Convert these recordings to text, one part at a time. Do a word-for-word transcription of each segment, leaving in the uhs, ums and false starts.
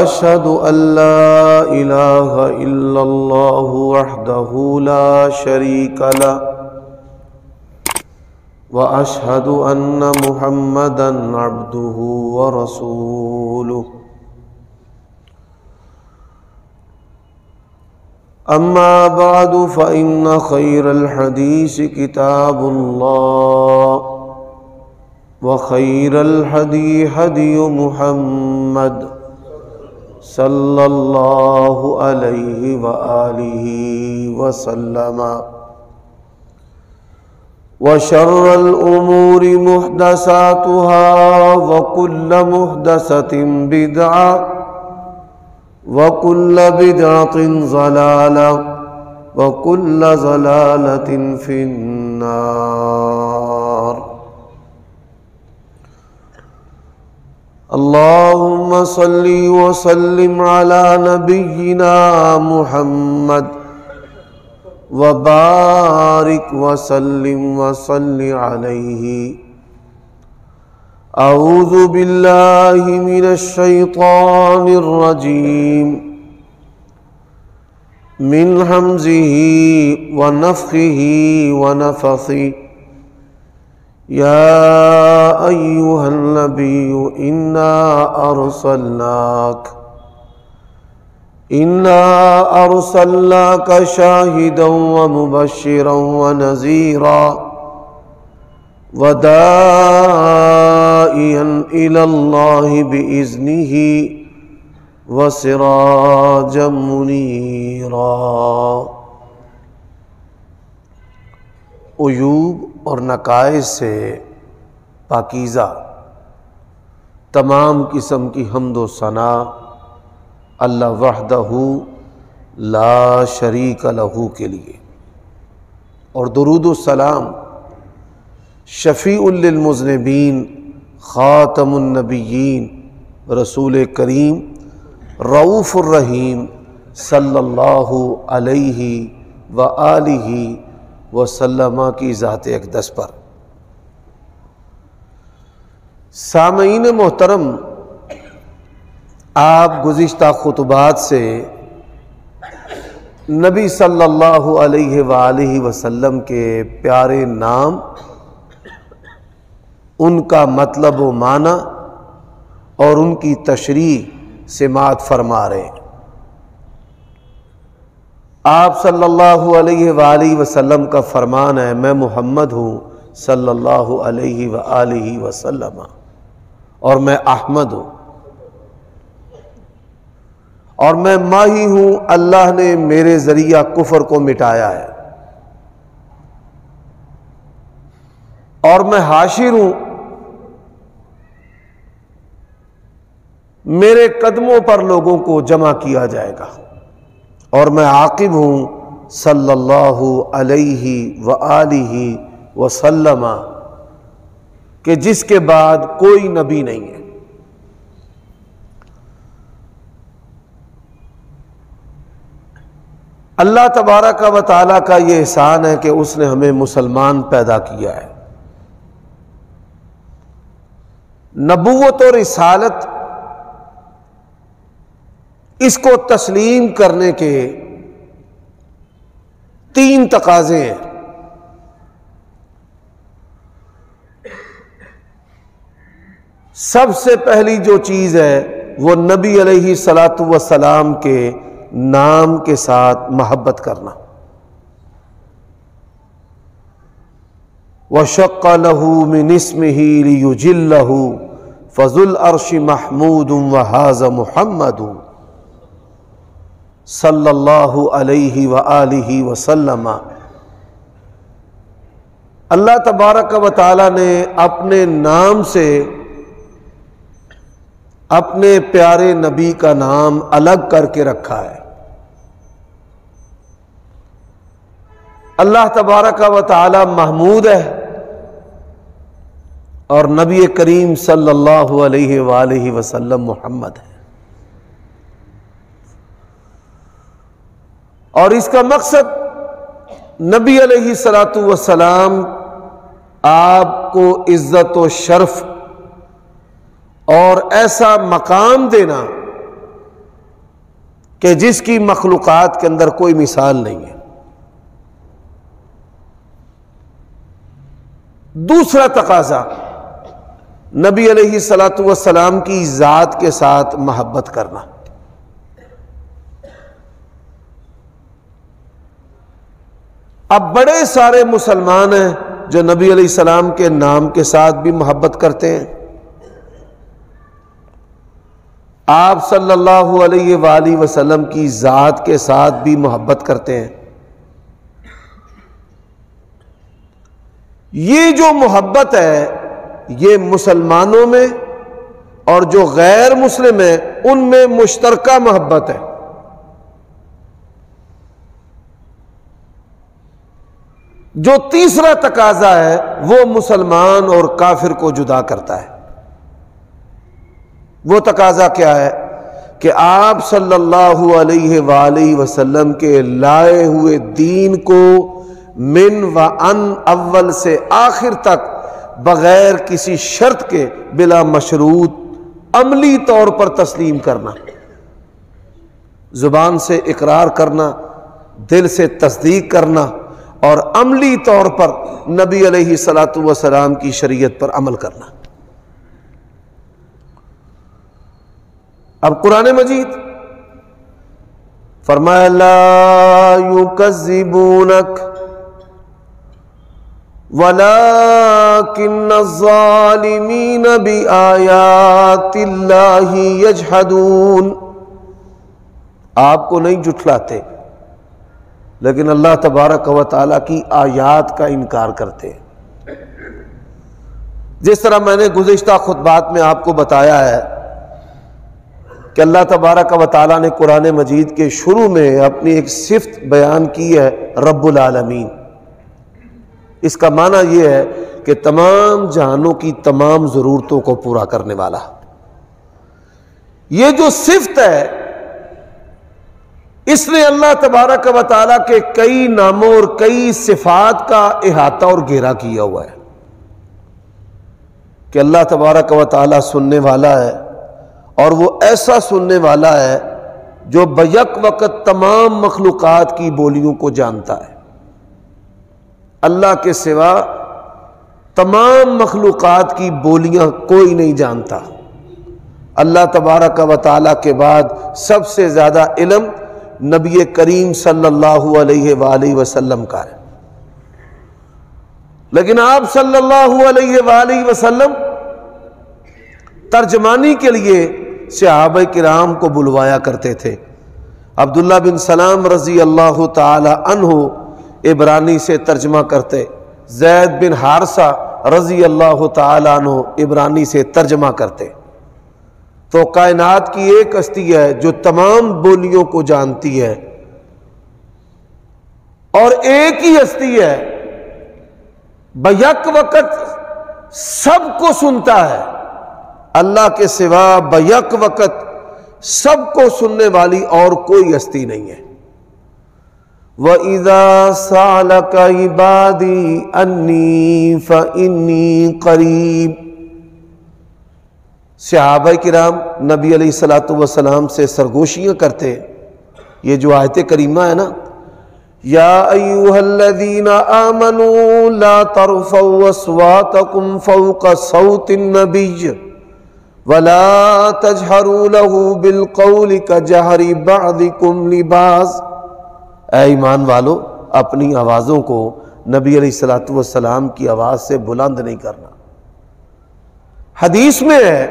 أشهد أن لا إله إلا الله وحده لا شريك له وأشهد أن محمدًا عبده ورسوله أما بعد فإن خير الحديث كتاب الله وخير الهدي هدي محمد صلى الله عليه وآله وسلم وشر الأمور محدثاتها وكل محدثة بدعة وكل بدعة ضلالة وكل ضلالة في النار. اللهم صل وسلم على نبينا محمد وبارك وسلم وصل عليه. أعوذ بالله من الشيطان الرجيم من همزه ونفخه ونفثه. يا أيها النبي إنا أرسلناك إنا أرسلناك شاهدا ومبشرا ونذيرا وداعيا إلى الله بإذنه وسراجا منيرا. عیوب اور نقائص سے پاکیزہ تمام قسم کی حمد و ثنا اللہ وحدہ لا شریک لہ کے لیے، اور درود و سلام شفیع للمذنبین خاتم النبیین رسول کریم رؤوف الرحیم صلی اللہ علیہ وآلہ وسلم کی ذات اقدس پر. سامعین محترم، آپ گزشتہ خطبات سے نبی صلی اللہ علیہ وآلہ وسلم کے پیارے نام، ان کا مطلب و معنی اور ان کی تشریح سماعت فرما رہے ہیں. آپ صلی اللہ علیہ وآلہ وسلم کا فرمان ہے، میں محمد ہوں صلی اللہ علیہ وآلہ وسلم، اور میں احمد ہوں، اور میں ماہی ہوں، اللہ نے میرے ذریعہ کفر کو مٹایا ہے، اور میں حاشر ہوں، میرے قدموں پر لوگوں کو جمع کیا جائے گا، اور میں عاقب ہوں صلی اللہ علیہ وآلہ وسلم، کہ جس کے بعد کوئی نبی نہیں ہے. اللہ تبارک و تعالیٰ کا یہ احسان ہے کہ اس نے ہمیں مسلمان پیدا کیا ہے. نبوت اور رسالت اس کو تسلیم کرنے کے تین تقاضے ہیں. سب سے پہلی جو چیز ہے وہ نبی علیہ الصلاۃ والسلام کے نام کے ساتھ محبت کرنا. وَشَقَّ لَهُ مِنْ اسْمِهِ لِيُجِلَّهُ فَذُو الْعَرْشِ مَحْمُودٌ وَهَذَا مُحَمَّدٌ صلی اللہ علیہ وآلہ وسلم. اللہ تبارک و تعالی نے اپنے نام سے اپنے پیارے نبی کا نام الگ کر کے رکھا ہے. اللہ تبارک و تعالی محمود ہے، اور نبی کریم صلی اللہ علیہ وآلہ وسلم محمد ہے. اور اس کا مقصد نبی علیہ الصلاۃ والسلام آپ کو عزت و شرف اور ایسا مقام دینا کہ جس کی مخلوقات کے اندر کوئی مثال نہیں ہے۔ دوسرا تقاضا، نبی علیہ الصلوۃ والسلام کی ذات کے ساتھ محبت کرنا۔ اب بڑے سارے مسلمان ہیں جو نبی علیہ السلام کے نام کے ساتھ بھی محبت کرتے ہیں، آپ صلی اللہ علیہ وآلہ وسلم کی ذات کے ساتھ بھی محبت کرتے ہیں۔ یہ جو محبت ہے یہ مسلمانوں میں اور جو غیر مسلم ہیں ان میں مشترکہ محبت ہے۔ جو تیسرا تقاضا ہے وہ مسلمان اور کافر کو جدا کرتا ہے۔ وہ تقاضا کیا ہے کہ آپ صلی اللہ علیہ وآلہ وسلم کے لائے ہوئے دین کو من و ان اول سے آخر تک بغیر کسی شرط کے بلا مشروط عملی طور پر تسلیم کرنا، زبان سے اقرار کرنا، دل سے تصدیق کرنا اور عملی طور پر نبی علیہ الصلوۃ والسلام کی شریعت پر عمل کرنا۔ اب قرآن مجید فرمایا لا یکذبونک ولکن الظالمین بآیات اللہ یجحدون، آپ کو نہیں جھٹلاتے لیکن اللہ تبارک و تعالیٰ کی آیات کا انکار کرتے ہیں۔ جس طرح میں نے گزشتہ خطبات میں آپ کو بتایا ہے کہ اللہ تبارک و تعالیٰ نے قرآن مجید کے شروع میں اپنی ایک صفت بیان کی ہے، رب العالمین۔ اس کا معنی یہ ہے کہ تمام جہانوں کی تمام ضرورتوں کو پورا کرنے والا۔ یہ جو صفت ہے اس نے اللہ تبارک و تعالیٰ کے کئی ناموں اور کئی صفات کا احاطہ اور گھیرا کیا ہوا ہے کہ اللہ تبارک و تعالیٰ سننے والا ہے، اور وہ ایسا سننے والا ہے جو بیک وقت تمام مخلوقات کی بولیوں کو جانتا ہے۔ اللہ کے سوا تمام مخلوقات کی بولیاں کوئی نہیں جانتا۔ اللہ تبارک و تعالیٰ کے بعد سب سے زیادہ علم نبی کریم صلی اللہ علیہ وآلہ وسلم کا ہے، لیکن آپ صلی اللہ علیہ وآلہ وسلم ترجمانی کے لیے صحابہ کرام کو بلوایا کرتے تھے۔ عبداللہ بن سلام رضی اللہ تعالی عنہ عبرانی سے ترجمہ کرتے، زید بن حارثہ رضی اللہ تعالی عنہ عبرانی سے ترجمہ کرتے۔ تو کائنات کی ایک ہستی ہے جو تمام بولیوں کو جانتی ہے، اور ایک ہی ہستی ہے بیک وقت سب کو سنتا ہے۔ اللہ کے سوا بیک وقت سب کو سننے والی اور کوئی ہستی نہیں ہے۔ وَإِذَا سَأَلَكَ عِبَادِي أَنِّي فَإِنِّي قَرِيبٌ۔ صحابہ کرام نبی علیہ الصلوۃ والسلام سے سرگوشیاں کرتے، یہ جو آیت کریمہ ہے نا، یا ایھا الذین آمنوا لا ترفعوا اصواتکم فوق صوت النبی ولا تجہروا له بالقول کجہر بعضکم لبعض۔ اے ایمان والو، اپنی آوازوں کو نبی علیہ الصلوۃ والسلام کی آواز سے بلند نہیں کرنا۔ حدیث میں ہے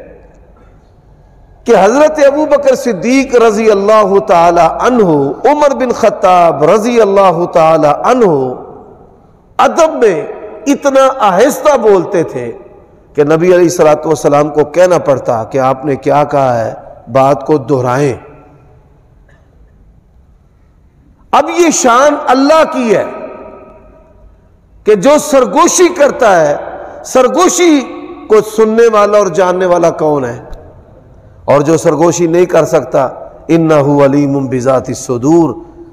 کہ حضرت ابو بکر صدیق رضی اللہ تعالی عنہ، عمر بن خطاب رضی اللہ تعالی عنہ ادب میں اتنا آہستہ بولتے تھے کہ نبی علیہ الصلوۃ والسلام کو کہنا پڑتا کہ آپ نے کیا کہا ہے، بات کو دہرائیں۔ اب یہ شان اللہ کی ہے کہ جو سرگوشی کرتا ہے، سرگوشی کو سننے والا اور جاننے والا کون ہے؟ اور جو سرگوشی نہیں کر سکتا، انہ علیم بذات الصدور،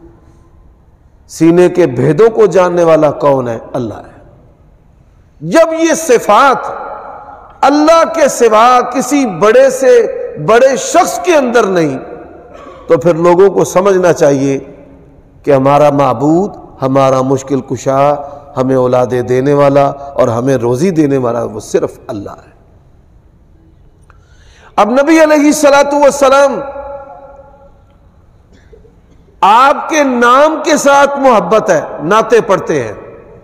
سینے کے بھیدوں کو جاننے والا کون ہے؟ اللہ ہے۔ جب یہ صفات اللہ کے سوا کسی بڑے سے بڑے شخص کے اندر نہیں، تو پھر لوگوں کو سمجھنا چاہیے کہ ہمارا معبود، ہمارا مشکل کشا، ہمیں اولادیں دینے والا اور ہمیں روزی دینے والا وہ صرف اللہ ہے۔ اب نبی علیہ الصلوۃ والسلام آپ کے نام کے ساتھ محبت ہے، نعتیں پڑھتے ہیں،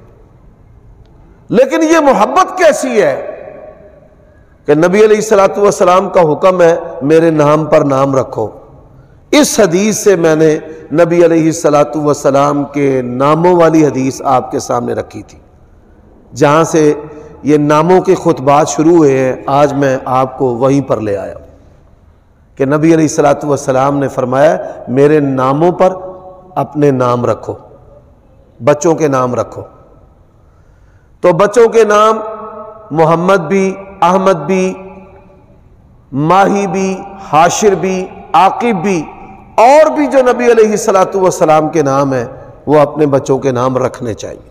لیکن یہ محبت کیسی ہے کہ نبی علیہ الصلوۃ والسلام کا حکم ہے میرے نام پر نام رکھو۔ اس حدیث سے میں نے نبی علیہ الصلوۃ والسلام کے ناموں والی حدیث آپ کے سامنے رکھی تھی، جہاں سے یہ ناموں کے خطبات شروع ہوئے ہیں۔ آج میں آپ کو وہیں پر لے آیا ہوں کہ نبی علیہ الصلوۃ والسلام نے فرمایا میرے ناموں پر اپنے نام رکھو، بچوں کے نام رکھو۔ تو بچوں کے نام محمد بھی، احمد بھی، ماہی بھی، حاشر بھی، عاقب بھی، اور بھی جو نبی علیہ الصلوۃ والسلام کے نام ہیں وہ اپنے بچوں کے نام رکھنے چاہیے۔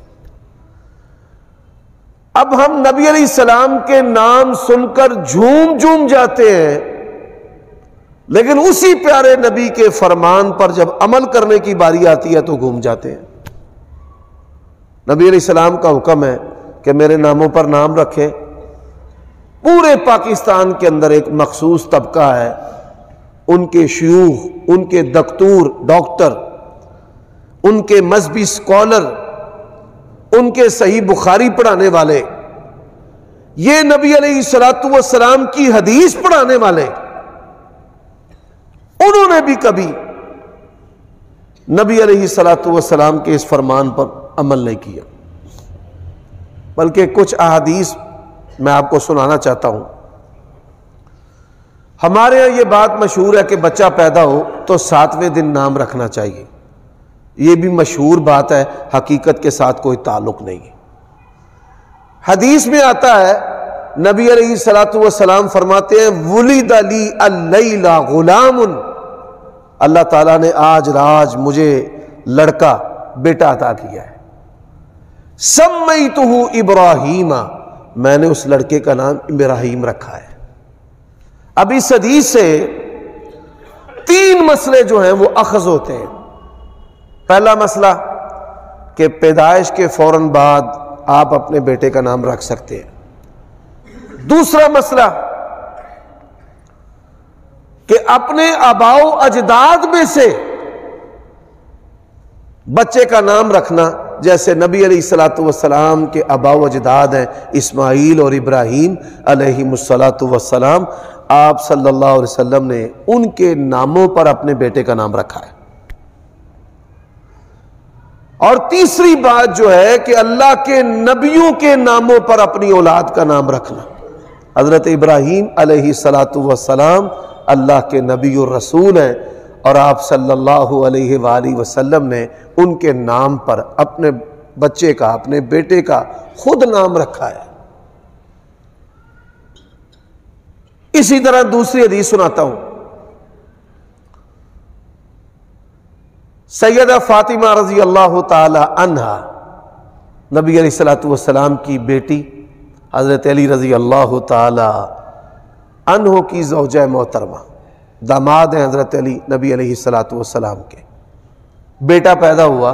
اب ہم نبی علیہ السلام کے نام سن کر جھوم جھوم جاتے ہیں، لیکن اسی پیارے نبی کے فرمان پر جب عمل کرنے کی باری آتی ہے تو گھوم جاتے ہیں۔ نبی علیہ السلام کا حکم ہے کہ میرے ناموں پر نام رکھیں۔ پورے پاکستان کے اندر ایک مخصوص طبقہ ہے، ان کے شیوخ، ان کے دکتور، ڈاکٹر، ان کے مذہبی اسکالر، ان کے صحیح بخاری پڑھانے والے، یہ نبی علیہ الصلوۃ والسلام کی حدیث پڑھانے والے، انہوں نے بھی کبھی نبی علیہ الصلوۃ والسلام کے اس فرمان پر عمل نہیں کیا، بلکہ کچھ احادیث میں آپ کو سنانا چاہتا ہوں۔ ہمارے یہاں یہ بات مشہور ہے کہ بچہ پیدا ہو تو ساتویں دن نام رکھنا چاہیے، یہ بھی مشہور بات ہے، حقیقت کے ساتھ کوئی تعلق نہیں ہے۔ حدیث میں آتا ہے نبی علیہ الصلوۃ والسلام فرماتے ہیں وُلِدَ لِي اللَّيْلَ غُلَامٌ، اللہ تعالیٰ نے آج راج مجھے لڑکا بیٹا عطا کیا ہے، سَمَّيْتُهُ ابراہیم، میں نے اس لڑکے کا نام ابراہیم رکھا ہے۔ اب اس حدیث سے تین مسئلے جو ہیں وہ اخذ ہوتے ہیں۔ پہلا مسئلہ کہ پیدائش کے فوراً بعد آپ اپنے بیٹے کا نام رکھ سکتے ہیں۔ دوسرا مسئلہ کہ اپنے آباء و اجداد میں سے بچے کا نام رکھنا، جیسے نبی علیہ الصلوۃ والسلام کے آباء و اجداد ہیں اسماعیل اور ابراہیم علیہم الصلوۃ والسلام، آپ صلی اللہ علیہ وسلم نے ان کے ناموں پر اپنے بیٹے کا نام رکھا ہے۔ اور تیسری بات جو ہے کہ اللہ کے نبیوں کے ناموں پر اپنی اولاد کا نام رکھنا۔ حضرت ابراہیم علیہ الصلوۃ والسلام اللہ کے نبی اور رسول ہیں، اور آپ صلی اللہ علیہ وآلہ وسلم نے ان کے نام پر اپنے بچے کا، اپنے بیٹے کا خود نام رکھا ہے۔ اسی طرح دوسری حدیث سناتا ہوں، سیدہ فاطمہ رضی اللہ تعالی عنہا، نبی علیہ الصلوۃ والسلام کی بیٹی، حضرت علی رضی اللہ تعالی عنہ کی زوجہ محترمہ، داماد ہیں حضرت علی نبی علیہ الصلوۃ والسلام کے۔ بیٹا پیدا ہوا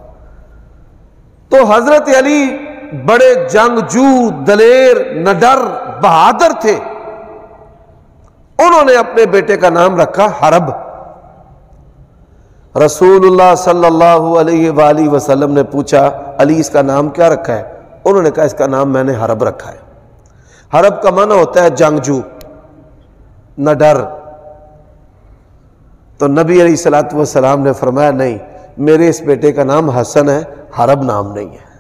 تو حضرت علی بڑے جنگجو، دلیر، نڈر، بہادر تھے، انہوں نے اپنے بیٹے کا نام رکھا حرب۔ رسول اللہ صلی اللہ علیہ وآلہ وسلم نے پوچھا علی اس کا نام کیا رکھا ہے؟ انہوں نے کہا اس کا نام میں نے حرب رکھا ہے۔ حرب کا معنی ہوتا ہے جنگجو، نڈر۔ تو نبی علیہ الصلوۃ والسلام نے فرمایا نہیں، میرے اس بیٹے کا نام حسن ہے، حرب نام نہیں ہے۔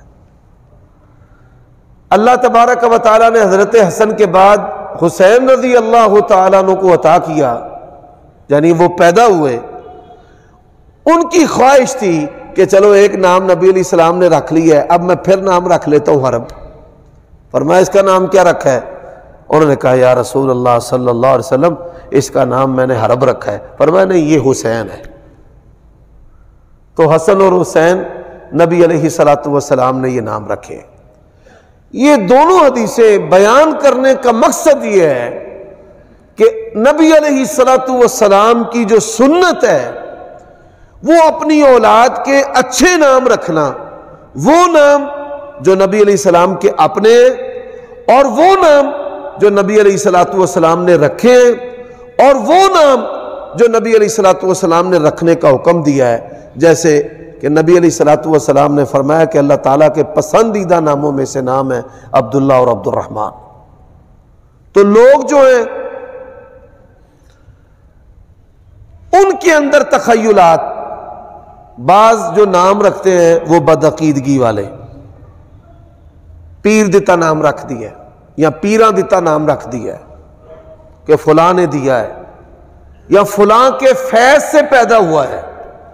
اللہ تبارک و تعالیٰ نے حضرت حسن کے بعد حسین رضی اللہ تعالیٰ عنہ کو عطا کیا، یعنی وہ پیدا ہوئے۔ ان کی خواہش تھی کہ چلو ایک نام نبی علیہ السلام نے رکھ لیا ہے، اب میں پھر نام رکھ لیتا ہوں حرب۔ فرمایا اس کا نام کیا رکھا ہے؟ انہوں نے کہا یا رسول اللہ صلی اللہ علیہ وسلم اس کا نام میں نے حرب رکھا ہے۔ فرمایا نہیں، یہ حسین ہے۔ تو حسن اور حسین نبی علیہ الصلوۃ والسلام نے یہ نام رکھے۔ یہ دونوں حدیثیں بیان کرنے کا مقصد یہ ہے کہ نبی علیہ الصلوۃ والسلام کی جو سنت ہے وہ اپنی اولاد کے اچھے نام رکھنا، وہ نام جو نبی علیہ السلام کے اپنے اور وہ نام جو نبی علیہ الصلوۃ والسلام نے رکھے اور وہ نام جو نبی علیہ الصلوۃ والسلام نے رکھنے کا حکم دیا ہے. جیسے کہ نبی علیہ الصلوۃ والسلام نے فرمایا کہ اللہ تعالیٰ کے پسندیدہ ناموں میں سے نام ہے عبداللہ اور عبد الرحمن. تو لوگ جو ہیں ان کے اندر تخیلات، بعض جو نام رکھتے ہیں وہ بدعقیدگی والے، پیر دتا نام رکھ دیا ہے یا پیراں دتا نام رکھ دیا ہے کہ فلاں نے دیا ہے یا فلاں کے فیض سے پیدا ہوا ہے.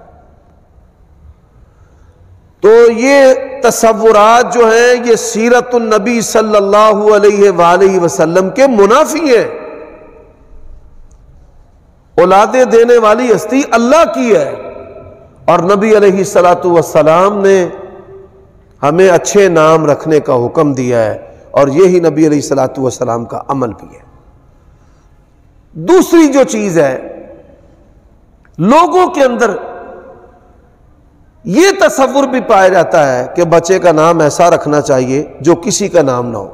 تو یہ تصورات جو ہیں یہ سیرت النبی صلی اللہ علیہ وآلہ وسلم کے منافی ہیں. اولادیں دینے والی ہستی اللہ کی ہے اور نبی علیہ الصلوۃ والسلام نے ہمیں اچھے نام رکھنے کا حکم دیا ہے اور یہی نبی علیہ الصلوۃ والسلام کا عمل بھی ہے. دوسری جو چیز ہے، لوگوں کے اندر یہ تصور بھی پایا جاتا ہے کہ بچے کا نام ایسا رکھنا چاہیے جو کسی کا نام نہ ہو،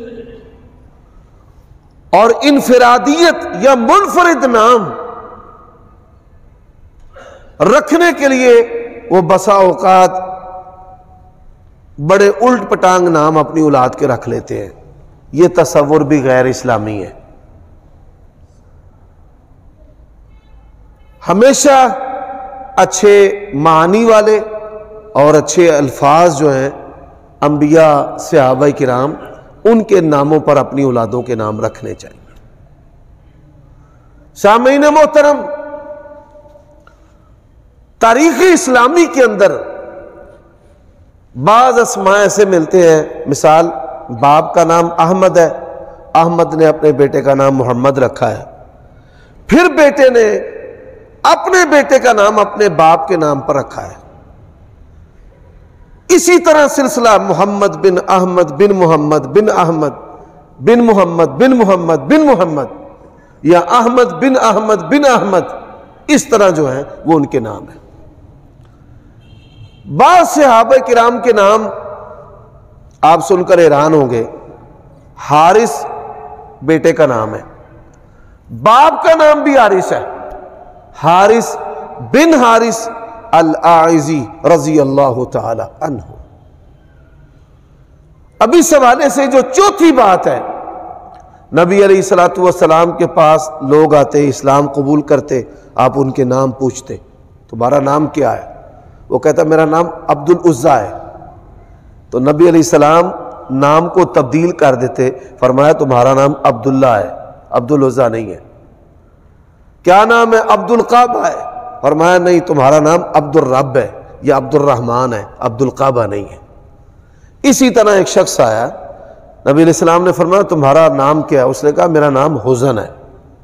اور انفرادیت یا منفرد نام رکھنے کے لیے وہ بسا اوقات بڑے الٹ پٹانگ نام اپنی اولاد کے رکھ لیتے ہیں. یہ تصور بھی غیر اسلامی ہے. ہمیشہ اچھے معنی والے اور اچھے الفاظ جو ہیں انبیاء صحابہ کرام ان کے ناموں پر اپنی اولادوں کے نام رکھنے چاہیے. سامعین محترم، تاریخ اسلامی کے اندر بعض اسماء ایسے ملتے ہیں، مثال باپ کا نام احمد ہے، احمد نے اپنے بیٹے کا نام محمد رکھا ہے، پھر بیٹے نے اپنے بیٹے کا نام اپنے باپ کے نام پر رکھا ہے. اسی طرح سلسلہ محمد بن احمد بن محمد بن احمد بن محمد بن محمد بن محمد یا احمد بن احمد بن احمد، اس طرح جو ہیں وہ ان کے نام ہیں. بعض صحابہ کرام کے نام آپ سن کر حیران ہوں گے. حارث بیٹے کا نام ہے، باپ کا نام بھی حارث ہے، حارث بن حارث الاعزی رضی اللہ تعالی عنہ. اب اس حوالے سے جو چوتھی بات ہے، نبی علیہ الصلوۃ والسلام کے پاس لوگ آتے، اسلام قبول کرتے، آپ ان کے نام پوچھتے تمہارا نام کیا ہے؟ وہ کہتا میرا نام عبد العزیٰ ہے. تو نبی علیہ السلام نام کو تبدیل کر دیتے، فرمایا تمہارا نام عبداللہ ہے، عبد العزیٰ نہیں ہے. کیا نام ہے؟ عبد القعبہ ہے، فرمایا نہیں تمہارا نام عبد الرب ہے یا عبد الرحمن ہے، عبد القعبہ نہیں ہے. اسی طرح ایک شخص آیا، نبی علیہ السلام نے فرمایا تمہارا نام کیا ہے؟ اس نے کہا میرا نام حزن ہے،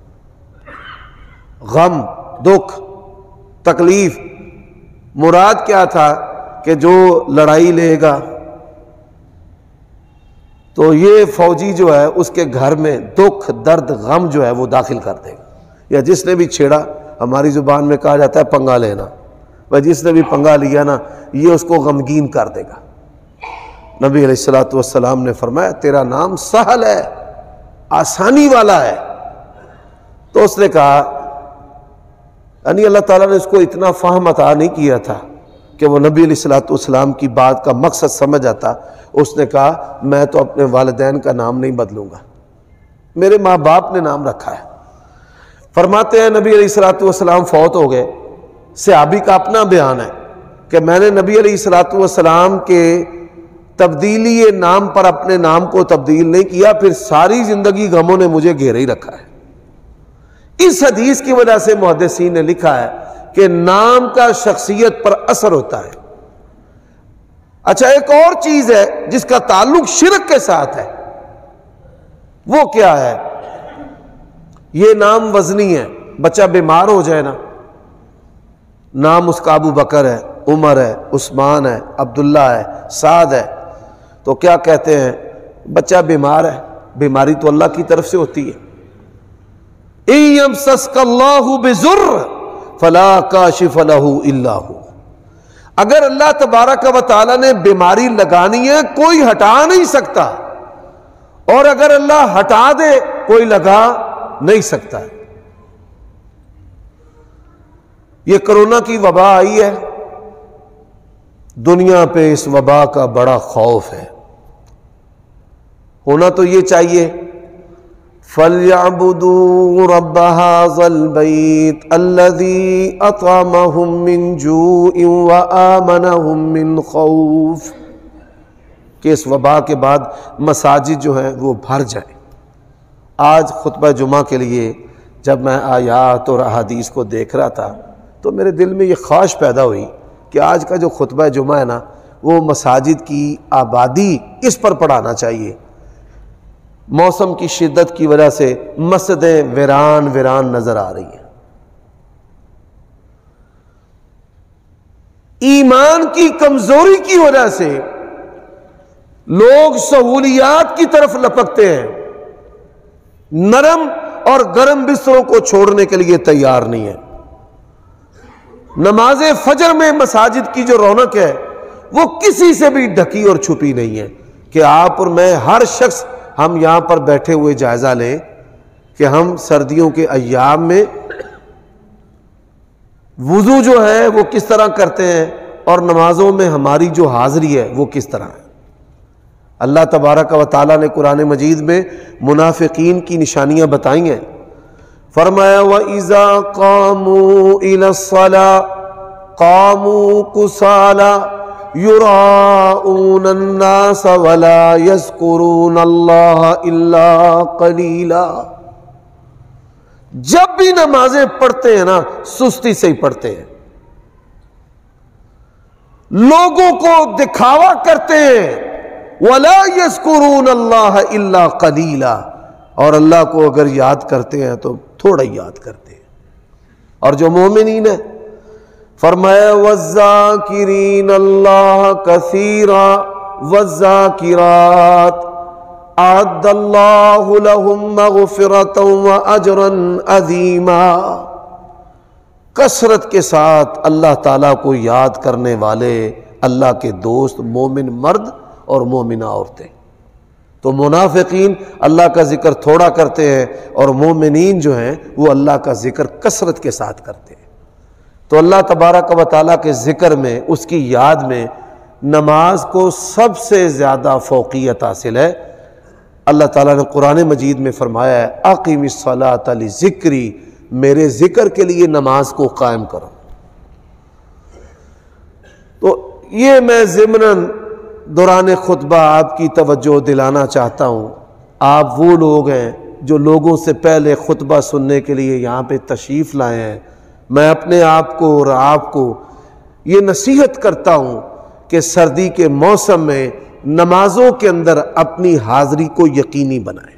غم، دکھ، تکلیف. مراد کیا تھا کہ جو لڑائی لے گا تو یہ فوجی جو ہے اس کے گھر میں دکھ، درد، غم جو ہے وہ داخل کر دے گا. یا جس نے بھی چھیڑا، ہماری زبان میں کہا جاتا ہے پنگا لینا، بھائی جس نے بھی پنگا لیا نا یہ اس کو غمگین کر دے گا. نبی علیہ الصلوۃ والسلام نے فرمایا تیرا نام سہل ہے، آسانی والا ہے. تو اس نے کہا، یعنی اللہ تعالیٰ نے اس کو اتنا فہم عطا نہیں کیا تھا کہ وہ نبی علیہ الصلوۃ والسلام کی بات کا مقصد سمجھ آتا. اس نے کہا میں تو اپنے والدین کا نام نہیں بدلوں گا، میرے ماں باپ نے نام رکھا ہے. فرماتے ہیں نبی علیہ الصلوۃ والسلام فوت ہو گئے. صحابی کا اپنا بیان ہے کہ میں نے نبی علیہ الصلوۃ والسلام کے تبدیلی نام پر اپنے نام کو تبدیل نہیں کیا، پھر ساری زندگی غموں نے مجھے گھیرے ہی رکھا ہے. اس حدیث کی وجہ سے محدثین نے لکھا ہے کہ نام کا شخصیت پر اثر ہوتا ہے. اچھا، ایک اور چیز ہے جس کا تعلق شرک کے ساتھ ہے، وہ کیا ہے؟ یہ نام وزنی ہے. بچہ بیمار ہو جائے نا، نام اس کا ابو بکر ہے، عمر ہے، عثمان ہے، عبداللہ ہے، سعد ہے، تو کیا کہتے ہیں؟ بچہ بیمار ہے، بیماری تو اللہ کی طرف سے ہوتی ہے. ان یمسسک اللہ بضر فلا کاشف لہ الا ہو، اگر اللہ تبارک و تعالی نے بیماری لگانی ہے کوئی ہٹا نہیں سکتا، اور اگر اللہ ہٹا دے کوئی لگا نہیں سکتا ہے۔ یہ کرونا کی وبا آئی ہے، دنیا پہ اس وبا کا بڑا خوف ہے۔ ہونا تو یہ چاہیے فَلْيَعْبُدُوا رَبَّ هَٰذَا الْبَيْتِ الَّذِي أَطْعَمَهُم مِّن جُوعٍ وَآمَنَهُم مِّن خَوْفٍ، کہ اس وبا کے بعد مساجد جو ہیں وہ بھر جائیں۔ آج خطبہ جمعہ کے لیے جب میں آیات اور احادیث کو دیکھ رہا تھا تو میرے دل میں یہ خواہش پیدا ہوئی کہ آج کا جو خطبہ جمعہ ہے نا وہ مساجد کی آبادی اس پر پڑھانا چاہیے۔ موسم کی شدت کی وجہ سے مسجدیں ویران ویران نظر آ رہی ہیں۔ ایمان کی کمزوری کی وجہ سے لوگ سہولیات کی طرف لپکتے ہیں، نرم اور گرم بستروں کو چھوڑنے کے لیے تیار نہیں ہے۔ نماز فجر میں مساجد کی جو رونق ہے وہ کسی سے بھی ڈھکی اور چھپی نہیں ہے کہ آپ اور میں ہر شخص ہم یہاں پر بیٹھے ہوئے جائزہ لیں کہ ہم سردیوں کے ایام میں وضو جو ہے وہ کس طرح کرتے ہیں اور نمازوں میں ہماری جو حاضری ہے وہ کس طرح ہے۔ اللہ تبارک و تعالیٰ نے قرآن مجید میں منافقین کی نشانیاں بتائی ہیں، فرمایا وَإِذَا قَامُوا إِلَى الصَّلَاةِ قَامُوا كُسَالَىٰ يُرَاءُونَ النَّاسَ وَلَا يَذْكُرُونَ اللَّهَ إِلَّا قَلِيلًا، جب بھی نمازیں پڑھتے ہیں نا سستی سے ہی پڑھتے ہیں، لوگوں کو دکھاوا کرتے ہیں، وَلَا يَذْكُرُونَ اللَّهَ إِلَّا قَلِيلًا، اور اللہ کو اگر یاد کرتے ہیں تو تھوڑا ہی یاد کرتے ہیں۔ اور جو مومنین ہیں فرمایا وَالذَّاكِرِينَ اللَّهَ كَثِيرًا وَالذَّاكِرَاتِ أَعَدَّ اللَّهُ لَهُم مَّغْفِرَةً وَأَجْرًا عَظِيمًا، کثرت کے ساتھ اللہ تعالیٰ کو یاد کرنے والے اللہ کے دوست مومن مرد اور مومنہ عورتیں۔ تو منافقین اللہ کا ذکر تھوڑا کرتے ہیں اور مومنین جو ہیں وہ اللہ کا ذکر کثرت کے ساتھ کرتے ہیں۔ تو اللہ تبارک و تعالیٰ کے ذکر میں، اس کی یاد میں نماز کو سب سے زیادہ فوقیت حاصل ہے۔ اللہ تعالیٰ نے قرآن مجید میں فرمایا ہے اقیم الصلاۃ لذکری، میرے ذکر کے لیے نماز کو قائم کرو۔ تو یہ میں ضمناً دوران خطبہ آپ کی توجہ دلانا چاہتا ہوں۔ آپ وہ لوگ ہیں جو لوگوں سے پہلے خطبہ سننے کے لیے یہاں پہ تشریف لائے ہیں۔ میں اپنے آپ کو اور آپ کو یہ نصیحت کرتا ہوں کہ سردی کے موسم میں نمازوں کے اندر اپنی حاضری کو یقینی بنائیں۔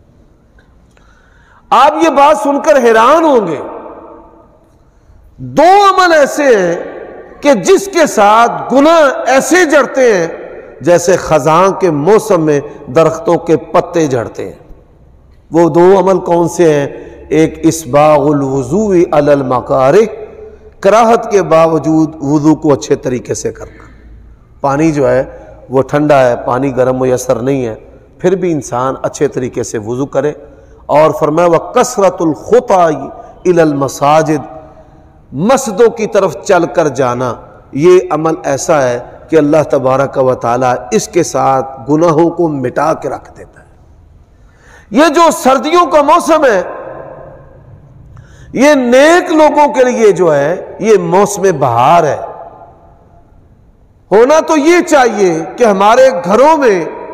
آپ یہ بات سن کر حیران ہوں گے، دو عمل ایسے ہیں کہ جس کے ساتھ گناہ ایسے جڑتے ہیں جیسے خزاں کے موسم میں درختوں کے پتے جھڑتے ہیں۔ وہ دو عمل کون سے ہیں؟ ایک اسباغ الوضوء علی المکارہ، کراہت کے باوجود وضو کو اچھے طریقے سے کرنا۔ پانی جو ہے وہ ٹھنڈا ہے، پانی گرم میسر نہیں ہے، پھر بھی انسان اچھے طریقے سے وضو کرے۔ اور فرمایا وَكَثْرَةُ الْخُطَىٰ إِلَى الْمَسَاجِدِ، مسجدوں کی طرف چل کر جانا، یہ عمل ایسا ہے کہ اللہ تبارک و تعالیٰ اس کے ساتھ گناہوں کو مٹا کے رکھ دیتا ہے۔ یہ جو سردیوں کا موسم ہے یہ نیک لوگوں کے لیے جو ہے یہ موسم بہار ہے۔ ہونا تو یہ چاہیے کہ ہمارے گھروں میں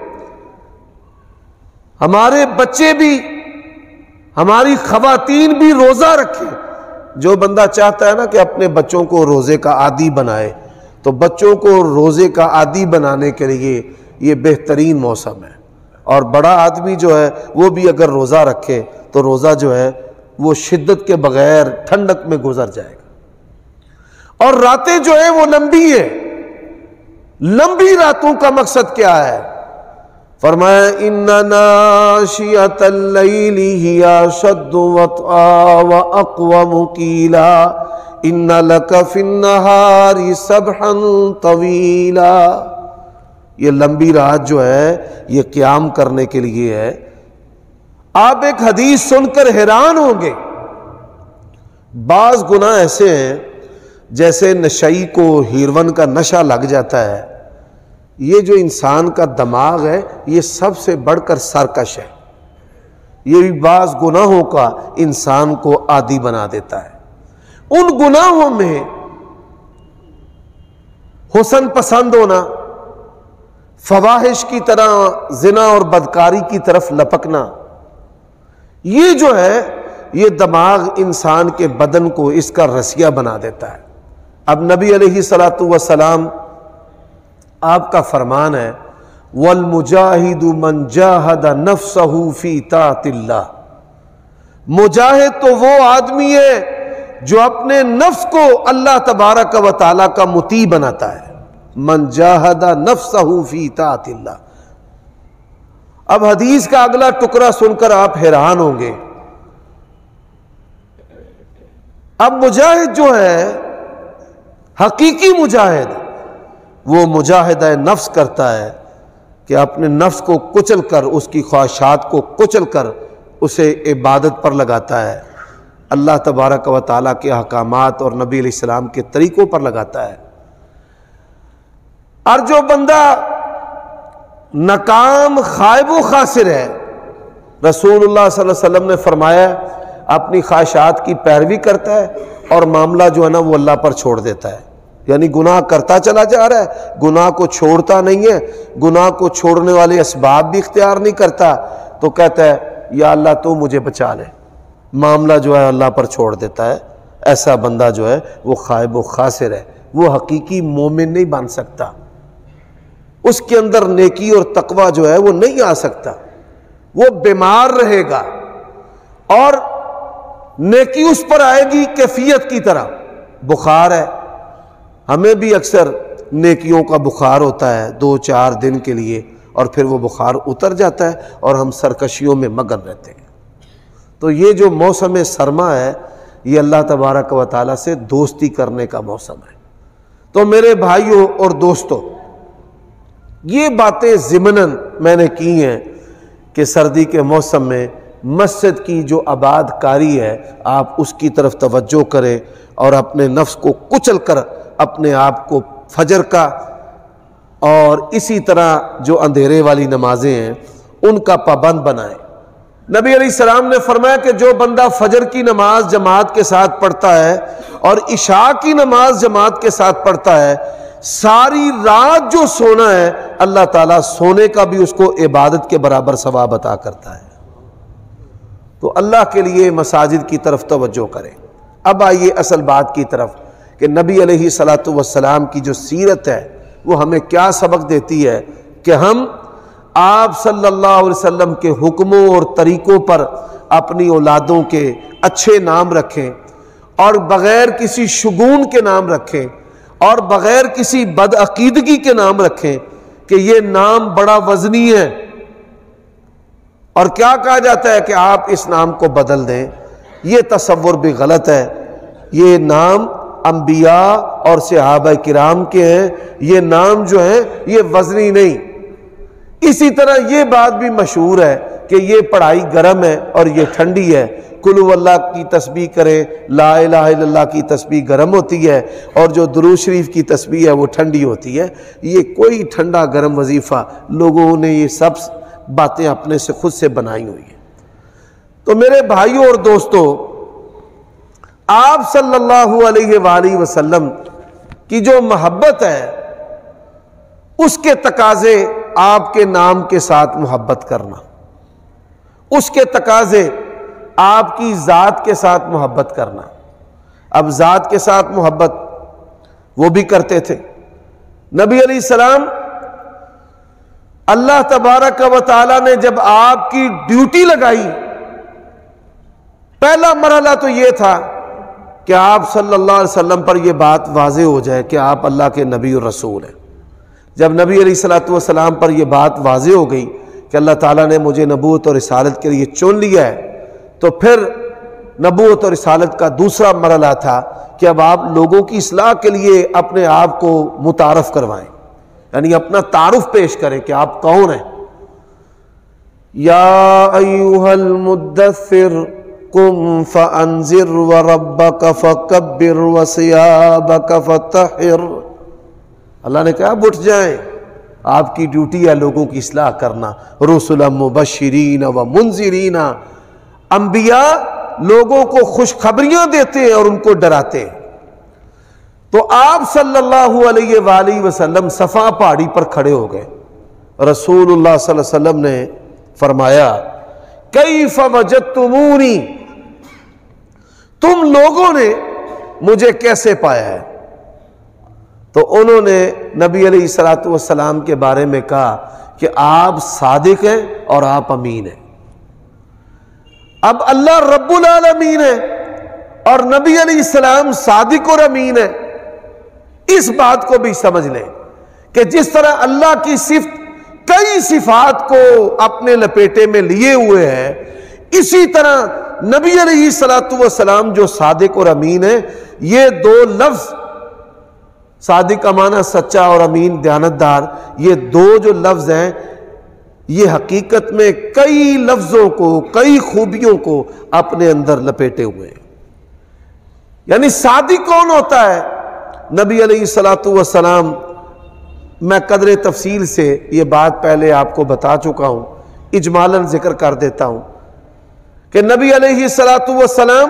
ہمارے بچے بھی، ہماری خواتین بھی روزہ رکھیں۔ جو بندہ چاہتا ہے نا کہ اپنے بچوں کو روزے کا عادی بنائے، تو بچوں کو روزے کا عادی بنانے کے لیے یہ بہترین موسم ہے۔ اور بڑا آدمی جو ہے وہ بھی اگر روزہ رکھے تو روزہ جو ہے وہ شدت کے بغیر ٹھنڈک میں گزر جائے گا۔ اور راتیں جو ہیں وہ لمبی ہیں۔ لمبی راتوں کا مقصد کیا ہے؟ فرمایا ان ناشئۃ اللیل ہی اشد وطئا واقوم قیلا ان لک فی النہار سبحا طویلا. یہ لمبی رات جو ہے یہ قیام کرنے کے لیے ہے. آپ ایک حدیث سن کر حیران ہوں گے. بعض گناہ ایسے ہیں جیسے نشئی کو ہیروین کا نشہ لگ جاتا ہے. یہ جو انسان کا دماغ ہے یہ سب سے بڑھ کر سرکش ہے. یہ بھی بعض گناہوں کا انسان کو عادی بنا دیتا ہے. ان گناہوں میں حسن پسند ہونا، فواحش کی طرح زنا اور بدکاری کی طرف لپکنا، یہ جو ہے یہ دماغ انسان کے بدن کو اس کا رسیہ بنا دیتا ہے. اب نبی علیہ الصلوۃ والسلام آپ کا فرمان ہے والمجاہد من جاہد نفسہ فی طاعت اللہ. مجاہد تو وہ آدمی ہے جو اپنے نفس کو اللہ تبارک و تعالیٰ کا مطیع بناتا ہے. من جاہد نفسہ فی طاعت اللہ. اب حدیث کا اگلا ٹکڑا سن کر آپ حیران ہوں گے. اب مجاہد جو ہے حقیقی مجاہد وہ مجاہدہ نفس کرتا ہے کہ اپنے نفس کو کچل کر، اس کی خواہشات کو کچل کر اسے عبادت پر لگاتا ہے، اللہ تبارک و تعالیٰ کے احکامات اور نبی علیہ السلام کے طریقوں پر لگاتا ہے. اور جو بندہ ناکام خائب و خاسر ہے، رسول اللہ صلی اللہ علیہ وسلم نے فرمایا اپنی خواہشات کی پیروی کرتا ہے اور معاملہ جو ہے نا وہ اللہ پر چھوڑ دیتا ہے. یعنی گناہ کرتا چلا جا رہا ہے، گناہ کو چھوڑتا نہیں ہے، گناہ کو چھوڑنے والے اسباب بھی اختیار نہیں کرتا، تو کہتا ہے یا اللہ تو مجھے بچا لے، معاملہ جو ہے اللہ پر چھوڑ دیتا ہے. ایسا بندہ جو ہے وہ خائب و خاسر ہے، وہ حقیقی مومن نہیں بن سکتا. اس کے اندر نیکی اور تقوی جو ہے وہ نہیں آ سکتا. وہ بیمار رہے گا اور نیکی اس پر آئے گی کیفیت کی طرح. بخار ہے، ہمیں بھی اکثر نیکیوں کا بخار ہوتا ہے دو چار دن کے لیے، اور پھر وہ بخار اتر جاتا ہے اور ہم سرکشیوں میں مگن رہتے ہیں. تو یہ جو موسم سرما ہے یہ اللہ تبارک و تعالیٰ سے دوستی کرنے کا موسم ہے. تو میرے بھائیوں اور دوستوں، یہ باتیں ضمناً میں نے کی ہیں کہ سردی کے موسم میں مسجد کی جو آباد کاری ہے آپ اس کی طرف توجہ کریں اور اپنے نفس کو کچل کر اپنے آپ کو فجر کا اور اسی طرح جو اندھیرے والی نمازیں ہیں ان کا پابند بنائیں. نبی علیہ السلام نے فرمایا کہ جو بندہ فجر کی نماز جماعت کے ساتھ پڑھتا ہے اور عشاء کی نماز جماعت کے ساتھ پڑھتا ہے، ساری رات جو سونا ہے اللہ تعالیٰ سونے کا بھی اس کو عبادت کے برابر ثواب عطا کرتا ہے. تو اللہ کے لیے مساجد کی طرف توجہ کریں. اب آئیے اصل بات کی طرف کہ نبی علیہ الصلوۃ والسلام کی جو سیرت ہے وہ ہمیں کیا سبق دیتی ہے کہ ہم آپ صلی اللہ علیہ وسلم کے حکموں اور طریقوں پر اپنی اولادوں کے اچھے نام رکھیں اور بغیر کسی شگون کے نام رکھیں اور بغیر کسی بدعقیدگی کے نام رکھیں کہ یہ نام بڑا وزنی ہے. اور کیا کہا جاتا ہے کہ آپ اس نام کو بدل دیں، یہ تصور بھی غلط ہے. یہ نام انبیاء اور صحابہ کرام کے ہیں، یہ نام جو ہیں یہ وزنی نہیں. اسی طرح یہ بات بھی مشہور ہے کہ یہ پڑھائی گرم ہے اور یہ ٹھنڈی ہے. قل هو اللہ کی تسبیح کریں، لا الہ الا اللہ کی تسبیح گرم ہوتی ہے اور جو درود شریف کی تسبیح ہے وہ ٹھنڈی ہوتی ہے. یہ کوئی ٹھنڈا گرم وظیفہ لوگوں نے یہ سب باتیں اپنے سے خود سے بنائی ہوئی ہیں. تو میرے بھائیوں اور دوستوں، آپ صلی اللہ علیہ وآلہ وسلم کی جو محبت ہے اس کے تقاضے آپ کے نام کے ساتھ محبت کرنا، اس کے تقاضے آپ کی ذات کے ساتھ محبت کرنا. اب ذات کے ساتھ محبت وہ بھی کرتے تھے. نبی علیہ السلام اللہ تبارک و تعالیٰ نے جب آپ کی ڈیوٹی لگائی، پہلا مرحلہ تو یہ تھا کہ آپ صلی اللہ علیہ وسلم پر یہ بات واضح ہو جائے کہ آپ اللہ کے نبی اور رسول ہیں. جب نبی علیہ الصلوۃ والسلام پر یہ بات واضح ہو گئی کہ اللہ تعالیٰ نے مجھے نبوت اور رسالت کے لیے چن لیا ہے، تو پھر نبوت اور رسالت کا دوسرا مرحلہ تھا کہ اب آپ لوگوں کی اصلاح کے لیے اپنے آپ کو متعارف کروائیں، یعنی اپنا تعارف پیش کریں کہ آپ کون ہیں۔ یا ایھا المدثر قم فانذر وربک فکبر وثیابک فطہر، اللہ نے کہا اب اٹھ جائیں، آپ کی ڈیوٹی ہے لوگوں کی اصلاح کرنا۔ رسلا مبشرین و منذرین، انبیاء لوگوں کو خوشخبریاں دیتے ہیں اور ان کو ڈراتے ہیں۔ تو آپ صلی اللہ علیہ وآلہ وسلم صفا پہاڑی پر کھڑے ہو گئے۔ رسول اللہ صلی اللہ علیہ وسلم نے فرمایا کیف وجدتمونی، تم لوگوں نے مجھے کیسے پایا ہے؟ تو انہوں نے نبی علیہ الصلوۃ والسلام کے بارے میں کہا کہ آپ صادق ہیں اور آپ امین ہیں۔ اب اللہ رب العالمین ہے اور نبی علیہ السلام صادق اور امین ہے، اس بات کو بھی سمجھ لیں کہ جس طرح اللہ کی صفت کئی صفات کو اپنے لپیٹے میں لیے ہوئے ہیں، اسی طرح نبی علیہ الصلوۃ والسلام جو صادق اور امین ہے، یہ دو لفظ صادق کا معنی سچا اور امین دیانتدار، یہ دو جو لفظ ہیں یہ حقیقت میں کئی لفظوں کو، کئی خوبیوں کو اپنے اندر لپیٹے ہوئے ہیں۔ یعنی صادق کون ہوتا ہے؟ نبی علیہ الصلوۃ والسلام، میں قدر تفصیل سے یہ بات پہلے آپ کو بتا چکا ہوں، اجمالاً ذکر کر دیتا ہوں کہ نبی علیہ الصلوۃ والسلام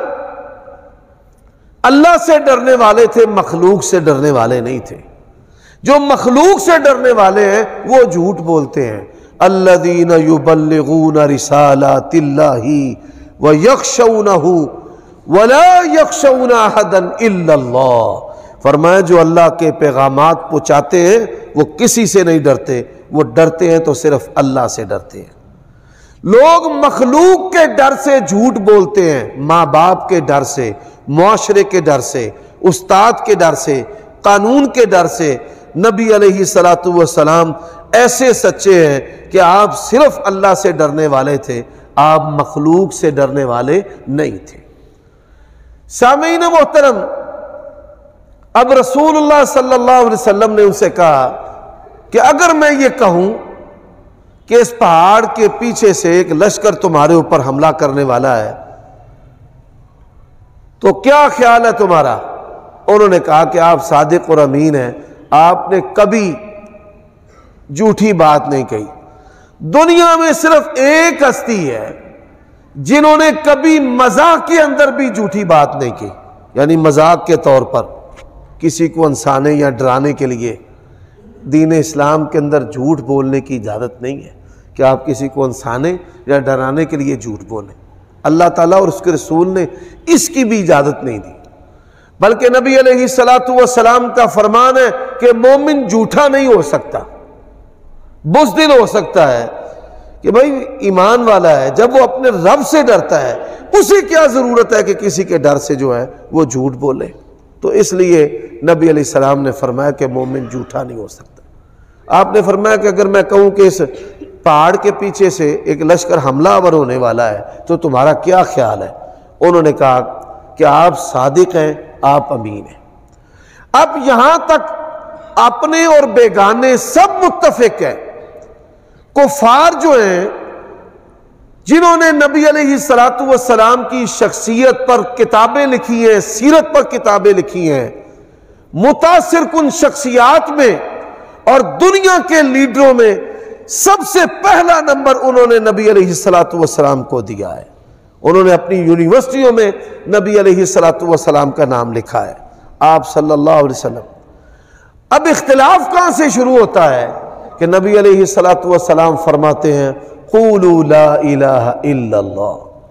اللہ سے ڈرنے والے تھے، مخلوق سے ڈرنے والے نہیں تھے۔ جو مخلوق سے ڈرنے والے ہیں وہ جھوٹ بولتے ہیں۔ الذین یبلغون رسالات اللہ ویخشونہ ولا یخشون احدا الا اللہ، فرمایا جو اللہ کے پیغامات پہنچاتے ہیں وہ کسی سے نہیں ڈرتے، وہ ڈرتے ہیں تو صرف اللہ سے ڈرتے ہیں۔ لوگ مخلوق کے ڈر سے جھوٹ بولتے ہیں، ماں باپ کے ڈر سے، معاشرے کے ڈر سے، استاد کے ڈر سے، قانون کے ڈر سے۔ نبی علیہ الصلوۃ والسلام ایسے سچے ہیں کہ آپ صرف اللہ سے ڈرنے والے تھے، آپ مخلوق سے ڈرنے والے نہیں تھے۔ سامعین محترم، اب رسول اللہ صلی اللہ علیہ وسلم نے ان سے کہا کہ اگر میں یہ کہوں کہ اس پہاڑ کے پیچھے سے ایک لشکر تمہارے اوپر حملہ کرنے والا ہے تو کیا خیال ہے تمہارا؟ انہوں نے کہا کہ آپ صادق اور امین ہیں، آپ نے کبھی جھوٹی بات نہیں کہی۔ دنیا میں صرف ایک ہستی ہے جنہوں نے کبھی مذاق کے اندر بھی جھوٹی بات نہیں کی، یعنی مذاق کے طور پر کسی کو ہنسانے یا ڈرانے کے لیے۔ دین اسلام کے اندر جھوٹ بولنے کی اجازت نہیں ہے کہ آپ کسی کو ہنسانے یا ڈرانے کے لیے جھوٹ بولیں۔ اللہ تعالیٰ اور اس کے رسول نے اس کی بھی اجازت نہیں دی، بلکہ نبی علیہ الصلوۃ والسلام کا فرمان ہے کہ مومن جھوٹا نہیں ہو سکتا، بزدل ہو سکتا ہے کہ بھائی ایمان والا ہے، جب وہ اپنے رب سے ڈرتا ہے اسے کیا ضرورت ہے کہ کسی کے ڈر سے جو ہے وہ جھوٹ بولے۔ تو اس لیے نبی علیہ السلام نے فرمایا کہ مومن جھوٹا نہیں ہو سکتا۔ آپ نے فرمایا کہ اگر میں کہوں کہ اس پہاڑ کے پیچھے سے ایک لشکر حملہ آور ہونے والا ہے تو تمہارا کیا خیال ہے؟ انہوں نے کہا کہ آپ صادق ہیں، آپ امین ہیں۔ اب یہاں تک اپنے اور بیگانے سب متفق ہیں۔ کفار جو ہیں جنہوں نے نبی علیہ الصلوۃ والسلام کی شخصیت پر کتابیں لکھی ہیں، سیرت پر کتابیں لکھی ہیں، متاثر کن شخصیات میں اور دنیا کے لیڈروں میں سب سے پہلا نمبر انہوں نے نبی علیہ الصلوۃ والسلام کو دیا ہے۔ انہوں نے اپنی یونیورسٹیوں میں نبی علیہ الصلوۃ والسلام کا نام لکھا ہے، آپ صلی اللہ علیہ وسلم۔ اب اختلاف کہاں سے شروع ہوتا ہے کہ نبی علیہ الصلوۃ والسلام فرماتے ہیں قولوا لا الہ الا اللہ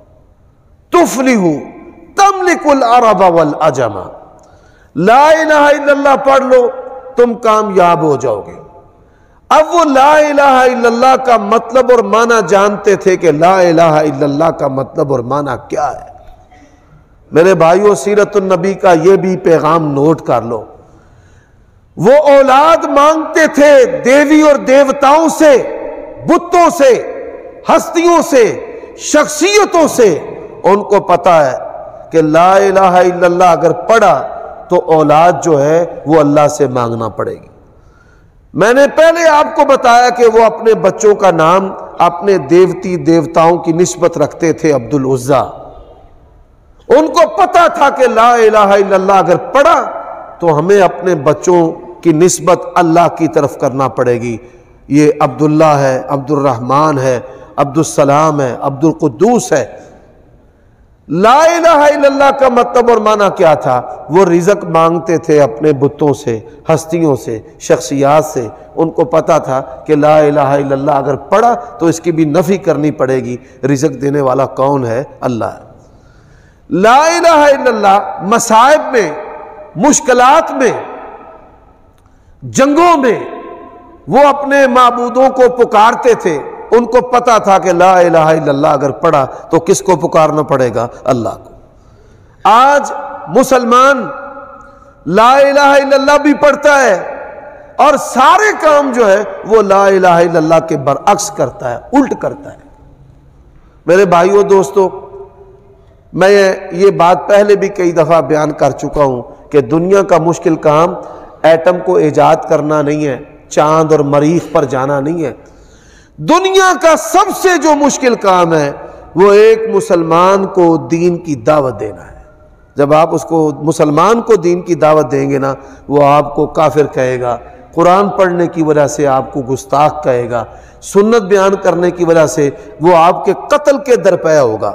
تفلحوا تملک العرب والعجم، لا الہ الا اللہ پڑھ لو تم کامیاب ہو جاؤ گے۔ اب وہ لا الہ الا اللہ کا مطلب اور معنی جانتے تھے کہ لا الہ الا اللہ کا مطلب اور معنی کیا ہے۔ میرے بھائیو، سیرت النبی کا یہ بھی پیغام نوٹ کر لو۔ وہ اولاد مانگتے تھے دیوی اور دیوتاؤں سے، بتوں سے، ہستیوں سے، شخصیتوں سے ان کو پتا ہے کہ لا الہ الا اللہ اگر پڑھا تو اولاد جو ہے وہ اللہ سے مانگنا پڑے گی۔ میں نے پہلے آپ کو بتایا کہ وہ اپنے بچوں کا نام اپنے دیوتی دیوتاؤں کی نسبت رکھتے تھے، عبد العزیٰ۔ ان کو پتا تھا کہ لا الہ الا اللہ اگر پڑھا تو ہمیں اپنے بچوں کی نسبت اللہ کی طرف کرنا پڑے گی۔ یہ عبداللہ ہے، عبد الرحمن ہے، عبد السلام ہے، عبد القدوس ہے۔ لا الہ الا اللہ کا مطلب اور معنی کیا تھا؟ وہ رزق مانگتے تھے اپنے بتوں سے، ہستیوں سے، شخصیات سے۔ ان کو پتا تھا کہ لا الہ الا اللہ اگر پڑھا تو اس کی بھی نفی کرنی پڑے گی، رزق دینے والا کون ہے؟ اللہ ہے۔ لا الہ الا اللہ مصائب میں، مشکلات میں، جنگوں میں وہ اپنے معبودوں کو پکارتے تھے۔ ان کو پتا تھا کہ لا الہ الا اللہ اگر پڑھا تو کس کو پکارنا پڑے گا؟ اللہ کو۔ آج مسلمان لا الہ الا اللہ بھی پڑھتا ہے اور سارے کام جو ہے وہ لا الہ الا اللہ کے برعکس کرتا ہے، الٹ کرتا ہے۔ میرے بھائیوں دوستو، میں یہ بات پہلے بھی کئی دفعہ بیان کر چکا ہوں کہ دنیا کا مشکل کام ایٹم کو ایجاد کرنا نہیں ہے، چاند اور مریخ پر جانا نہیں ہے۔ دنیا کا سب سے جو مشکل کام ہے وہ ایک مسلمان کو دین کی دعوت دینا ہے۔ جب آپ اس کو مسلمان کو دین کی دعوت دیں گے نا، وہ آپ کو کافر کہے گا، قرآن پڑھنے کی وجہ سے آپ کو گستاخ کہے گا، سنت بیان کرنے کی وجہ سے وہ آپ کے قتل کے درپے ہوگا۔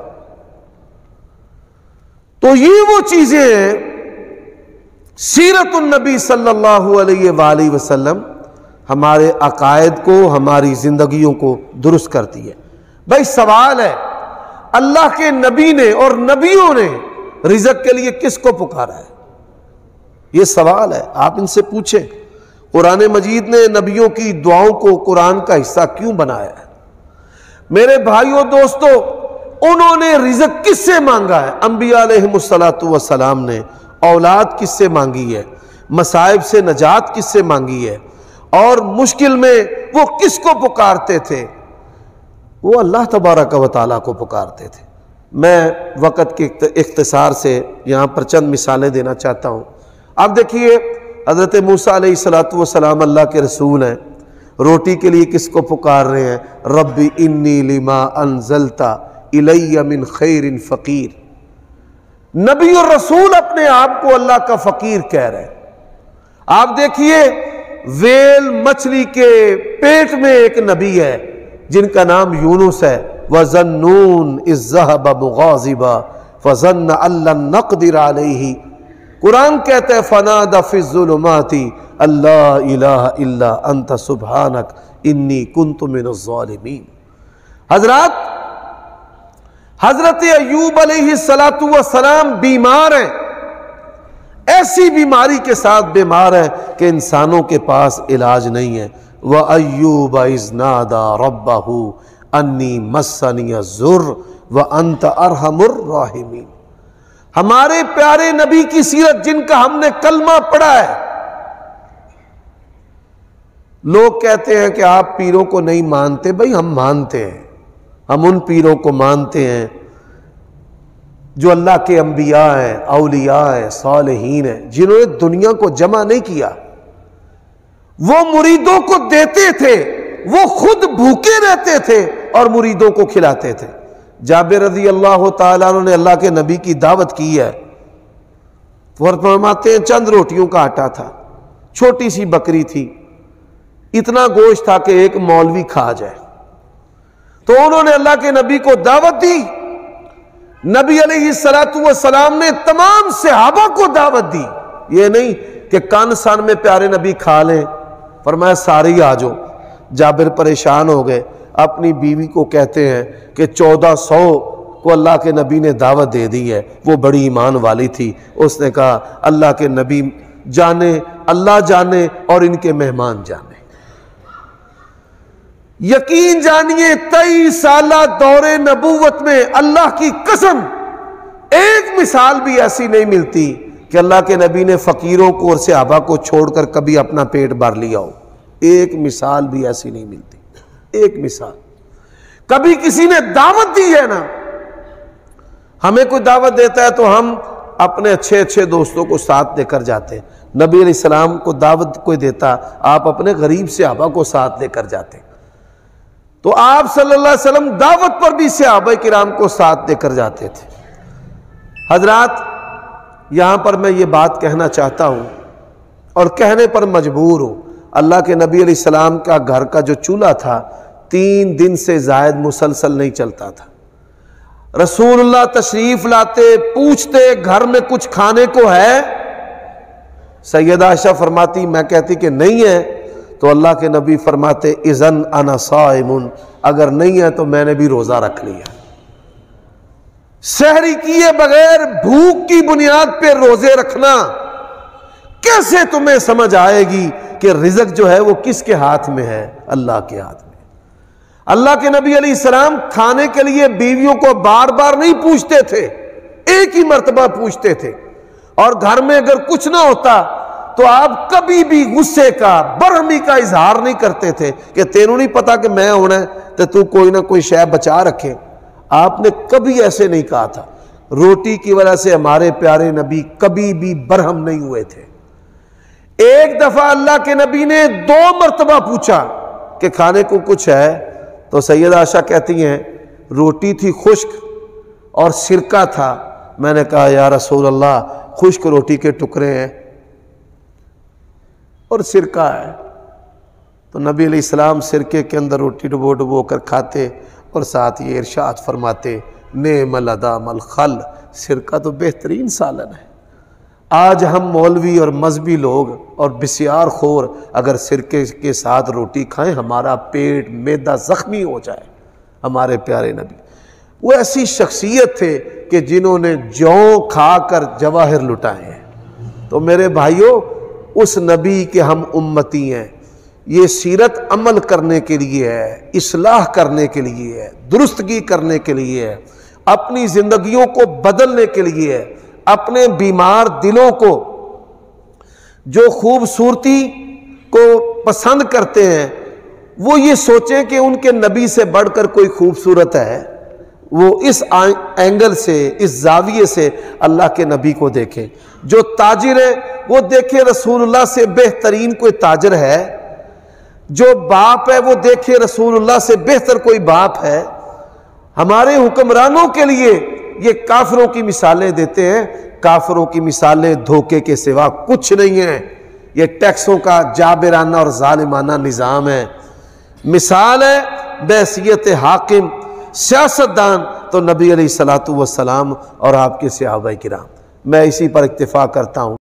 تو یہ وہ چیزیں ہیں سیرت النبی صلی اللہ علیہ وآلہ وسلم ہمارے عقائد کو، ہماری زندگیوں کو درست کرتی ہے۔ بھائی سوال ہے، اللہ کے نبی نے اور نبیوں نے رزق کے لیے کس کو پکارا ہے؟ یہ سوال ہے، آپ ان سے پوچھیں۔ قرآن مجید نے نبیوں کی دعاؤں کو قرآن کا حصہ کیوں بنایا ہے؟ میرے بھائیوں دوستو، انہوں نے رزق کس سے مانگا ہے؟ انبیاء علیہم الصلاۃ والسلام نے اولاد کس سے مانگی ہے؟ مصائب سے نجات کس سے مانگی ہے؟ اور مشکل میں وہ کس کو پکارتے تھے؟ وہ اللہ تبارک و تعالیٰ کو پکارتے تھے۔ میں وقت کے اختصار سے یہاں پر چند مثالیں دینا چاہتا ہوں۔ آپ دیکھیے، حضرت موسیٰ علیہ الصلوۃ والسلام اللہ کے رسول ہیں، روٹی کے لیے کس کو پکار رہے ہیں؟ رب انی لما انزلت الی من خیر فقیر۔ نبی اور رسول اپنے آپ کو اللہ کا فقیر کہہ رہے ہیں۔ آپ دیکھیے، ویل مچھلی کے پیٹ میں ایک نبی ہے جن کا نام یونس ہے۔ وَظَنُّونَ إِذْ ذَهَبَ مُغَاضِبًا فَظَنَّ أَن لَّن نَّقْدِرَ عَلَيْهِ۔ قرآن کہتا ہے فَنَادَى فِي الظُّلُمَاتِ أَن لَّا إِلَٰهَ إِلَّا أَنتَ سُبْحَانَكَ إِنِّي كُنتُ مِنَ الظَّالِمِينَ۔ حضرات، حضرت ایوب علیہ الصلوۃ والسلام بیمار ہیں، ایسی بیماری کے ساتھ بیمار ہیں کہ انسانوں کے پاس علاج نہیں ہے۔ وَأَيُّوبَ إِذْ نَادَى رَبَّهُ أَنِّي مَسَّنِيَ الضُّرُّ وَأَنْتَ أَرْحَمُ الرَّاحِمِينَ۔ ہمارے پیارے نبی کی سیرت جن کا ہم نے کلمہ پڑھا ہے۔ لوگ کہتے ہیں کہ آپ پیروں کو نہیں مانتے۔ بھائی ہم مانتے ہیں، ہم ان پیروں کو مانتے ہیں جو اللہ کے انبیاء ہیں، اولیاء ہیں، صالحین ہیں، جنہوں نے دنیا کو جمع نہیں کیا۔ وہ مریدوں کو دیتے تھے، وہ خود بھوکے رہتے تھے اور مریدوں کو کھلاتے تھے۔ جابر رضی اللہ تعالیٰ عنہ نے اللہ کے نبی کی دعوت کی ہے، فرماتے ہیں چند روٹیوں کا آٹا تھا، چھوٹی سی بکری تھی، اتنا گوشت تھا کہ ایک مولوی کھا جائے۔ تو انہوں نے اللہ کے نبی کو دعوت دی۔ نبی علیہ الصلوۃ والسلام نے تمام صحابہ کو دعوت دی، یہ نہیں کہ کان سان میں پیارے نبی کھا لیں۔ فرمایا سارے آ جاؤ۔ جابر پریشان ہو گئے، اپنی بیوی کو کہتے ہیں کہ چودہ سو کو اللہ کے نبی نے دعوت دے دی ہے، وہ بڑی ایمان والی تھی۔ اس نے کہا اللہ کے نبی جانے، اللہ جانے اور ان کے مہمان جانے۔ یقین جانیے تیئیس سالہ دور نبوت میں اللہ کی قسم ایک مثال بھی ایسی نہیں ملتی کہ اللہ کے نبی نے فقیروں کو اور صحابہ کو چھوڑ کر کبھی اپنا پیٹ بھر لیا ہو۔ ایک مثال بھی ایسی نہیں ملتی، ایک مثال۔ کبھی کسی نے دعوت دی ہے نا؟ ہمیں کوئی دعوت دیتا ہے تو ہم اپنے اچھے اچھے دوستوں کو ساتھ لے کر جاتے ہیں. نبی علیہ السلام کو دعوت کوئی دیتا، آپ اپنے غریب صحابہ کو ساتھ لے کر جاتے. تو آپ صلی اللہ علیہ وسلم دعوت پر بھی صحابہ کرام کو ساتھ لے کر جاتے تھے. حضرات، یہاں پر میں یہ بات کہنا چاہتا ہوں اور کہنے پر مجبور ہوں. اللہ کے نبی علیہ السلام کا گھر کا جو چولہا تھا تین دن سے زائد مسلسل نہیں چلتا تھا. رسول اللہ تشریف لاتے، پوچھتے گھر میں کچھ کھانے کو ہے؟ سیدہ عائشہ فرماتی، میں کہتی کہ نہیں ہے، تو اللہ کے نبی فرماتے اذن انا صائم، اگر نہیں ہے تو میں نے بھی روزہ رکھ لیا. سحری کیے بغیر بھوک کی بنیاد پہ روزے رکھنا، کیسے تمہیں سمجھ آئے گی کہ رزق جو ہے وہ کس کے ہاتھ میں ہے؟ اللہ کے ہاتھ میں. اللہ کے نبی علیہ السلام کھانے کے لیے بیویوں کو بار بار نہیں پوچھتے تھے، ایک ہی مرتبہ پوچھتے تھے. اور گھر میں اگر کچھ نہ ہوتا تو آپ کبھی بھی غصے کا، برہمی کا اظہار نہیں کرتے تھے کہ تینوں نہیں پتا کہ میں ہونا ہے تو تو کوئی نہ کوئی شے بچا رکھے. آپ نے کبھی ایسے نہیں کہا تھا. روٹی کی وجہ سے ہمارے پیارے نبی کبھی بھی برہم نہیں ہوئے تھے. ایک دفعہ اللہ کے نبی نے دو مرتبہ پوچھا کہ کھانے کو کچھ ہے؟ تو سیدہ عائشہ کہتی ہیں روٹی تھی خشک اور سرکہ تھا. میں نے کہا یا رسول اللہ، خشک روٹی کے ٹکڑے ہیں اور سرکہ ہے. تو نبی علیہ السلام سرکے کے اندر روٹی ڈبو ڈبو کر کھاتے اور ساتھ یہ ارشاد فرماتے نعم الادام الخل، سرکہ تو بہترین سالن ہے. آج ہم مولوی اور مذہبی لوگ اور بسیار خور اگر سرکے کے ساتھ روٹی کھائیں ہمارا پیٹ معدہ زخمی ہو جائے. ہمارے پیارے نبی وہ ایسی شخصیت تھے کہ جنہوں نے جو کھا کر جواہر لٹائے ہیں. تو میرے بھائیوں، اس نبی کے ہم امتی ہیں. یہ سیرت عمل کرنے کے لیے ہے، اصلاح کرنے کے لیے ہے، درستگی کرنے کے لیے ہے، اپنی زندگیوں کو بدلنے کے لیے ہے. اپنے بیمار دلوں کو جو خوبصورتی کو پسند کرتے ہیں وہ یہ سوچیں کہ ان کے نبی سے بڑھ کر کوئی خوبصورت ہے. وہ اس اینگل سے، اس زاویے سے اللہ کے نبی کو دیکھیں. جو تاجر ہے وہ دیکھے رسول اللہ سے بہترین کوئی تاجر ہے. جو باپ ہے وہ دیکھے رسول اللہ سے بہتر کوئی باپ ہے. ہمارے حکمرانوں کے لیے یہ کافروں کی مثالیں دیتے ہیں. کافروں کی مثالیں دھوکے کے سوا کچھ نہیں ہیں. یہ ٹیکسوں کا جابرانہ اور ظالمانہ نظام ہے. مثال ہے بحیثیت حاکم سیاستدان تو نبی علیہ الصلوۃ والسلام اور آپ کے صحابہ کرام. میں اسی پر اکتفا کرتا ہوں.